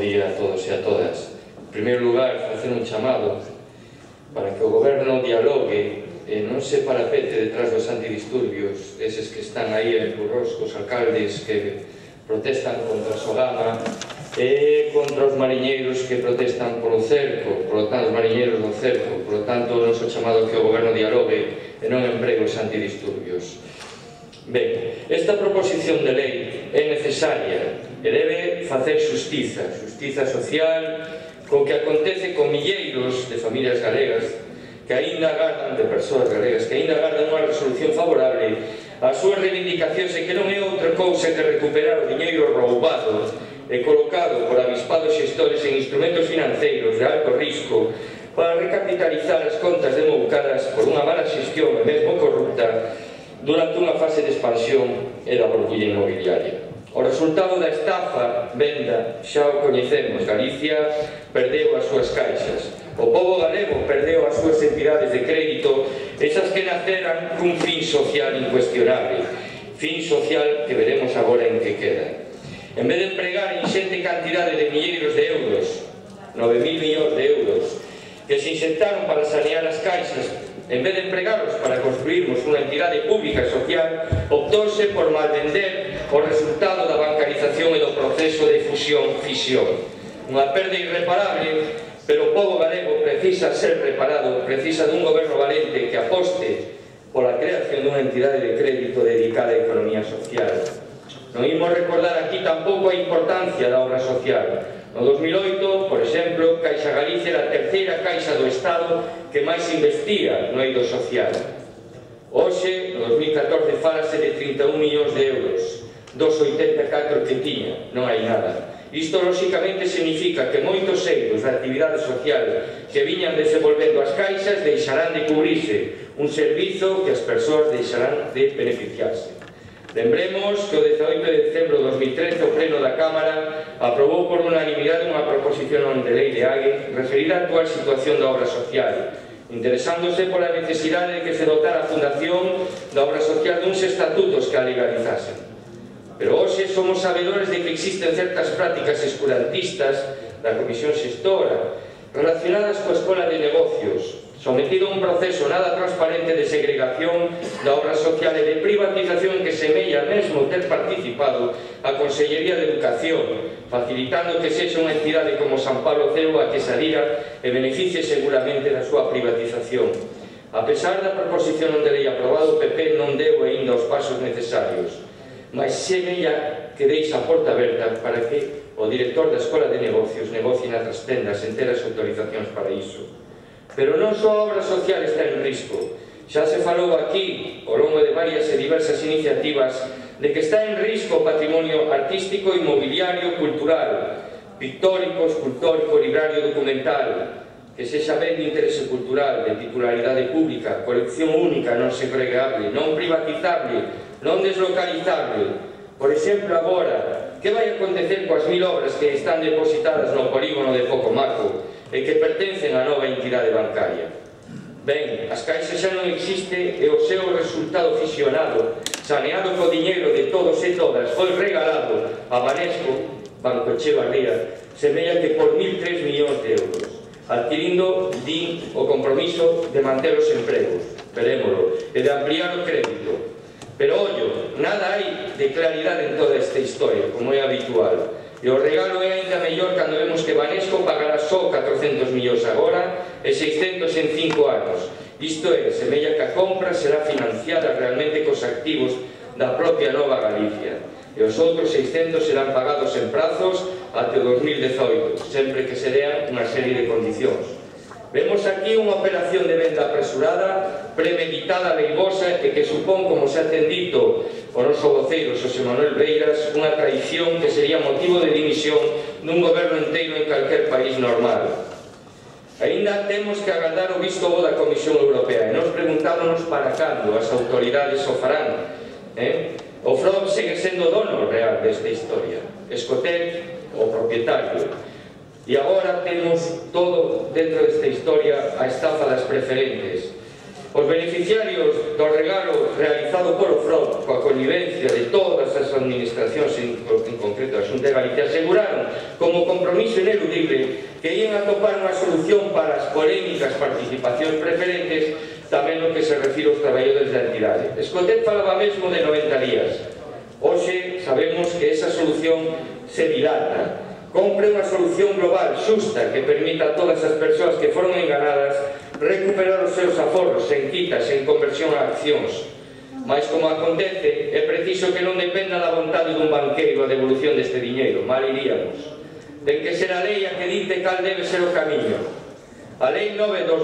día a todos e a todas. En primeiro lugar, facer un chamado para que o Goberno dialogue e non se parapete detrás dos antidisturbios, eses que están aí en Burros, os alcaldes que protestan contra a Sogama e contra os mariñeiros que protestan polo cerco, polo tanto, os mariñeiros do cerco. Por lo tanto, o noso chamado que o Goberno dialogue e non empregue os antidisturbios. Ben, esta proposición de lei é necesaria e debe facer xustiza social co que acontece con milleiros de familias galegas que aínda agardan, de persoas galegas, que aínda agardan unha resolución favorable ás súas reivindicacións e que non é outra cousa que recuperar o diñeiro roubado e colocado por avispados xestores en instrumentos financeiros de alto risco para recapitalizar as contas demoucadas por unha mala xestión e mesmo corrupta durante unha fase de expansión e da borbilla inmobiliaria. O resultado da estafa, venda, xa o coñecemos. Galicia perdeu as súas caixas. O pobo galego perdeu as súas entidades de crédito, esas que naceran cun fin social incuestionable. Fin social que veremos agora en que queda. En vez de empregar inxente cantidade de milleiros de euros, 9.000 millóns de euros, que se insertaron para sanear as caixas, en vez de empregarlos para construirmos unha entidade pública e social, optouse por malvender o resultado da bancarización e do proceso de fusión-fisión. Unha perda irreparable, pero o pobo galego precisa ser reparado, precisa dun goberno valente que aposte pola creación dunha entidade de crédito dedicada á economía social. Non imos recordar aquí tampouco a importancia da obra social. No 2008, por exemplo, Caixa Galicia era a terceira caixa do Estado que máis investía no eido social. Hoxe, no 2014, falase de 31 millóns de euros, dos 84 que tiña, non hai nada. Isto, lóxicamente, significa que moitos eidos da actividade social que viñan desenvolvendo as caixas deixarán de cubrirse, un servizo que as persoas deixarán de beneficiarse. Lembremos que o 18 de decembro de 2013 o Pleno da Cámara aprobou por unanimidade unha proposición de lei de AGE referida á actual situación da obra social, interesándose pola necesidade de que se dotara a Fundación da obra social duns estatutos que a legalizasen. Pero hoxe somos sabedores de que existen certas prácticas escurantistas da Comisión Xestora relacionadas coa Escola de Negocios, sometido a un proceso nada transparente de segregación da obra social e de privatización que semella mesmo ter participado a Consellería de Educación, facilitando que sexa unha entidade como San Pablo Ceo a que se adira e beneficie seguramente da súa privatización. A pesar da proposición de lei aprobada, o PP non deu aínda os pasos necesarios, mas semella que deixa a porta aberta para que o director da Escola de Negocios negocie nas trastendas sen ter as autorizacións para iso. Pero non só a obra social está en risco. Xa se falou aquí, ao longo de varias e diversas iniciativas, de que está en risco o patrimonio artístico, inmobiliario, cultural, pictórico, escultórico, librario, documental, que sexa ben de interese cultural, de titularidade pública, colección única, non segregable, non privatizable, non deslocalizable. Por exemplo, agora, que vai acontecer coas 1000 obras que están depositadas no polígono de Pocomaco e que pertencen á nova entidade bancaria? Ben, as caixas xa non existe e o seu resultado fisionado, saneado co diñeiro de todos e todas, foi regalado a Banesco, Banco Echevarría, semella que por 1.003 millóns de euros, adquirindo, din, o compromiso de manter os empregos, verémolo, e de ampliar o crédito. Pero, ollo, nada hai de claridade en toda esta historia, como é habitual. E o regalo é ainda mellor cando vemos que Banesco pagará só 400 millóns agora e 600 en 5 anos. Isto é, semella que a compra será financiada realmente cos activos da propia Nova Galicia. E os outros 600 serán pagados en prazos até o 2018, sempre que se dean unha serie de condicións. Vemos aquí unha operación de venda apresurada, premeditada, leigosa e que supón, como xa ten dito o noso voceiro Xosé Manuel Beiras, unha traición que sería motivo de dimisión dun goberno inteiro en calquer país normal. Aínda temos que agardar o visto bo da Comisión Europea e nos preguntámonos para cando as autoridades o farán. O FROB segue sendo o dono real desta historia, Escotet, o propietario. E agora temos todo dentro desta historia a estafa das preferentes. Os beneficiarios do regalo realizado polo FROB coa connivencia de todas as administracións, en concreto a Xunta de Galicia, aseguraron como compromiso ineludible que ian a topar unha solución para as polémicas participacións preferentes, tamén no que se refire aos traballadores da entidade. Escotet falaba mesmo de 90 días. Hoxe sabemos que esa solución se dilata. Compre unha solución global, xusta, que permita a todas as persoas que foron enganadas recuperar os seus aforros sen quitas, en conversión a accións. Mas, como acontece, é preciso que non dependa da vontade dun banqueiro a devolución deste diñeiro, mal iríamos. Ten que ser a lei a que dite cal debe ser o camiño. A Lei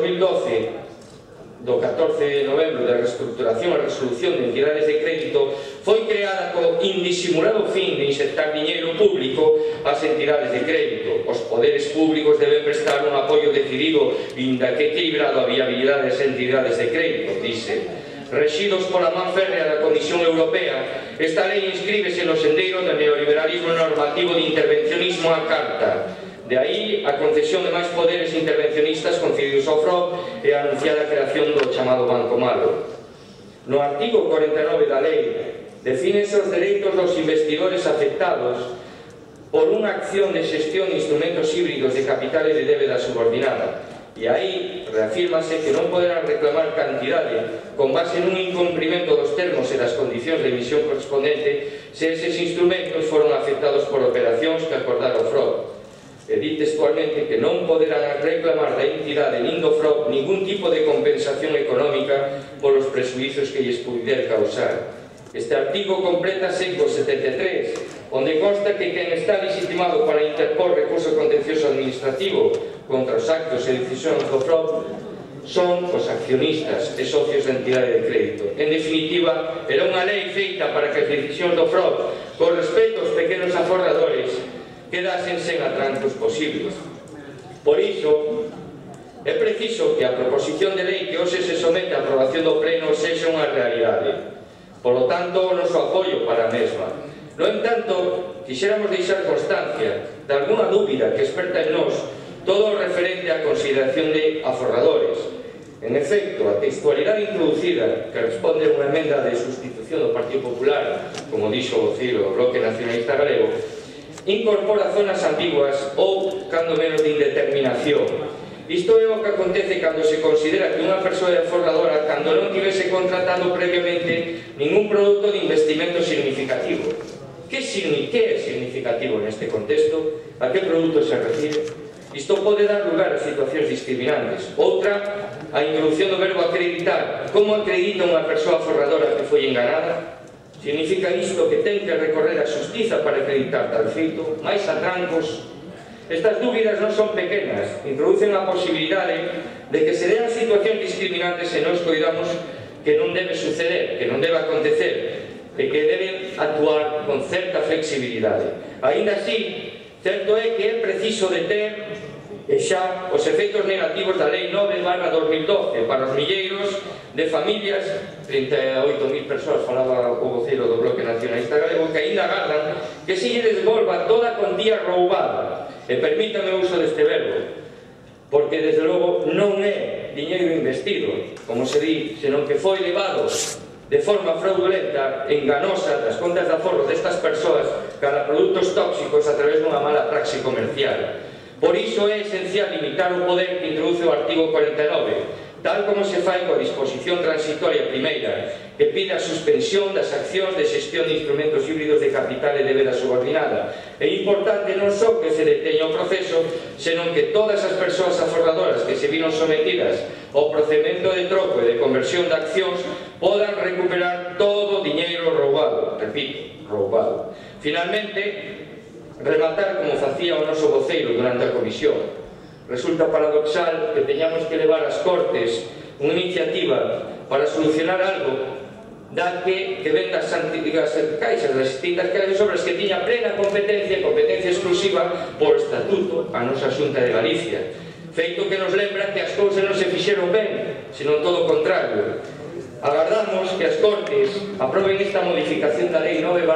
9/2012 do 14 de novembro de reestructuración e resolución de entidades de crédito foi creada co indisimulado fin de insertar diñeiro público ás entidades de crédito. Os poderes públicos deben prestar un apoio decidido inda que equilibrado a viabilidade das entidades de crédito, dice. Rexidos pola man férrea da Comisión Europea, esta lei inscríbese no sendeiro do neoliberalismo normativo de intervencionismo á carta. De aí a concesión de máis poderes intervencionistas concedidos ao FROB e a anunciada creación do chamado Banco Malo. No artigo 49 da lei defínense os dereitos dos investidores afectados por unha acción de xestión de instrumentos híbridos de capitales de débeda subordinada. E aí reafírmase que non poderán reclamar cantidade con base nun incumprimento dos termos e das condicións de emisión correspondente se eses instrumentos foron afectados por operacións que acordara o FROB. E di textualmente que non poderán reclamar da entidade nin do FROB ningún tipo de compensación económica polos presuizos que lles puder causar. Este artigo complétase co 73, onde consta que quen está legitimado para interpor recurso contencioso administrativo contra os actos e decisións do FROB son os accionistas e socios da entidade de crédito. En definitiva, era unha lei feita para que as decisións do FROB, con respecto aos pequenos aforradores, quedasen sen atrancos posibles. Por iso, é preciso que a proposición de lei que hoxe se somete a aprobación do Pleno sexa unha realidade. Por lo tanto, o noso apoio para a mesma. No entanto, quixéramos deixar constancia de alguna dúbida que esperta en nós todo o referente á consideración de aforradores. En efecto, a textualidade introducida, que responde a unha emenda de sustitución do Partido Popular, como dixo o voceiro do Bloque Nacionalista Galego, incorpora zonas ambiguas ou, cando menos, de indeterminación. Isto é o que acontece cando se considera que unha persoa é aforradora cando non tivese contratado previamente ningún produto de investimento significativo. Que é significativo neste contexto? A que produto se refire? Isto pode dar lugar a situacións discriminantes. Outra, a introducción do verbo acreditar. Como acredita unha persoa aforradora que foi enganada? Significa isto que ten que recorrer a xustiza para acreditar tal feito? Mais atrancos? Estas dúbidas non son pequenas, introducen a posibilidade de que se dean situacións discriminantes e nós coidamos que non debe suceder, que non debe acontecer, e que deben actuar con certa flexibilidade. Aínda así, certo é que é preciso deter xa os efeitos negativos da Lei 9/2012 para os milleiros de familias, 38.000 persoas, falaba o voceiro do Bloque Nacionalista Galego, que aínda agardan que se lle desvolva toda a cuantía roubada. E permítame o uso deste verbo, porque desde logo non é diñeiro investido, como se di, senón que foi levado de forma fraudulenta, enganosa, das contas de aforro destas persoas cara produtos tóxicos a través dunha mala praxe comercial. Por iso é esencial limitar o poder que introduce o artigo 49, tal como se fai coa disposición transitoria primeira, que pide a suspensión das accións de xestión de instrumentos híbridos de capital e débeda subordinada. É importante non só que se deteña o proceso, senón que todas as persoas aforradoras que se viron sometidas ao procedimento de troco e de conversión de accións podan recuperar todo o diñeiro roubado, repito, roubado. Finalmente, rematar como facía o noso voceiro durante a comisión. Resulta paradoxal que teñamos que levar ás Cortes unha iniciativa para solucionar algo da que ven das antigas caixas, das distintas caixas sobre as que tiña plena competencia exclusiva por estatuto a nosa Xunta de Galicia, feito que nos lembra que as cousas non se fixeron ben, senón todo o contrario. Agardamos que as Cortes aproben esta modificación da Lei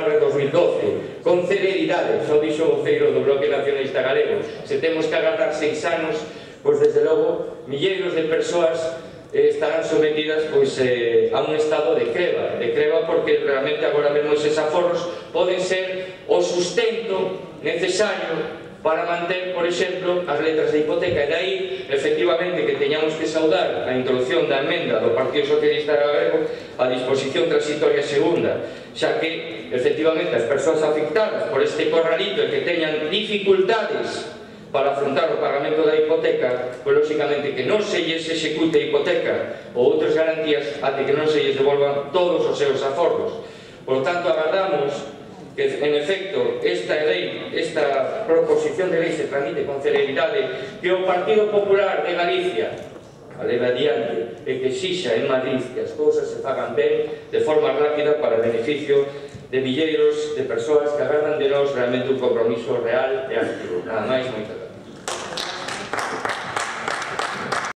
9/2012 con celeridade, xa dixo o voceiro do Bloque Nacionalista Galego. Se temos que agardar 6 anos, pois desde logo milleiros de persoas estarán sometidas a un estado de creba porque realmente agora mesmo eses aforros poden ser o sustento necesario para manter, por exemplo, as letras de hipoteca. E de aí, efectivamente, que teñamos que saudar a introducción da emenda do Partido Socialista Galego a disposición transitoria segunda, xa que, efectivamente, as persoas afectadas por este corralito e que teñan dificultades para afrontar o pagamento da hipoteca, pois, lóxicamente, que non se lles execute a hipoteca ou outras garantías até que non se lles devolvan todos os seus aforros. Por tanto, agardamos que, en efecto, esta proposición de lei se tramite con celeridade, que o Partido Popular de Galicia a leve adiante e que exixa en Madrid que as cousas se fagan ben de forma rápida para beneficio de milleiros de persoas que agardan de nós realmente un compromiso real e activo. Nada máis, moitas gracias.